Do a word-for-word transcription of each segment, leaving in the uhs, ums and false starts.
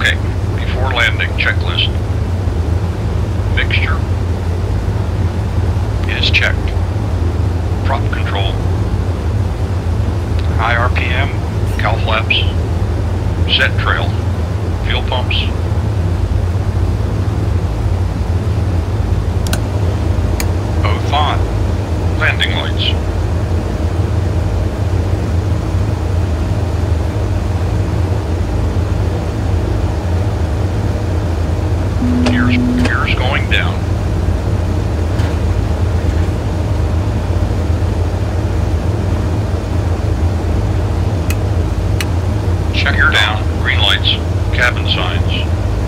Okay, before landing, checklist. Mixture is checked. Prop control. High R P M, cowl flaps, set trail, fuel pumps. Both on. Landing lights. Gears, gears going down. Check her down. Green lights. Cabin signs.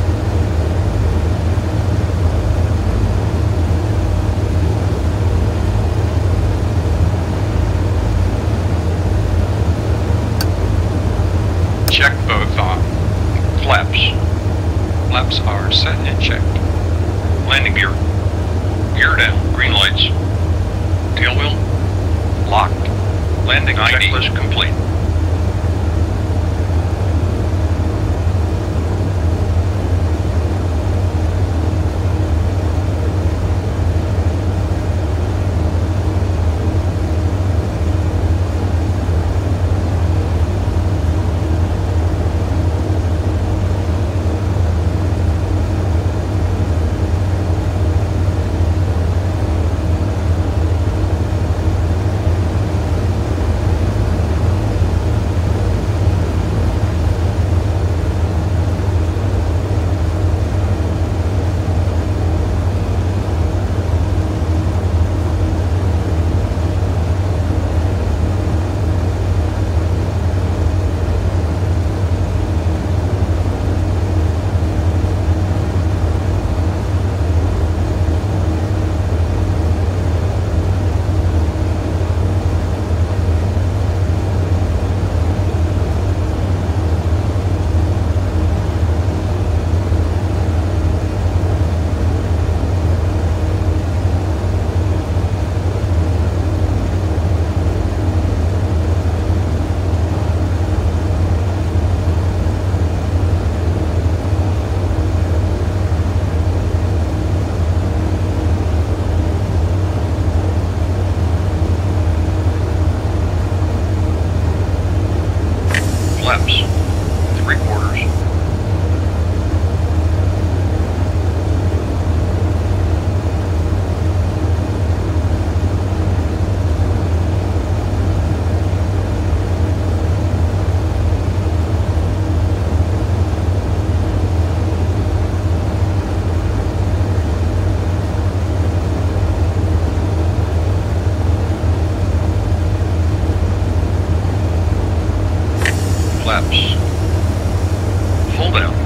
Check both on. Flaps. Flaps are set and checked. Landing gear. Gear down. Green lights. Tail wheel. Locked. Landing checklist complete. Flaps, three quarters. Flaps. Full down.